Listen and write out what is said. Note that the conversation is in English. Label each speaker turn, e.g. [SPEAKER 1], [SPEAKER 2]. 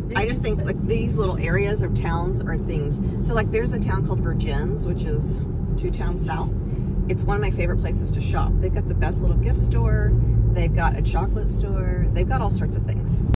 [SPEAKER 1] I just think like these little areas of towns are things. So like there's a town called Vergennes, which is 2 towns south. It's one of my favorite places to shop. They've got the best little gift store. They've got a chocolate store. They've got all sorts of things.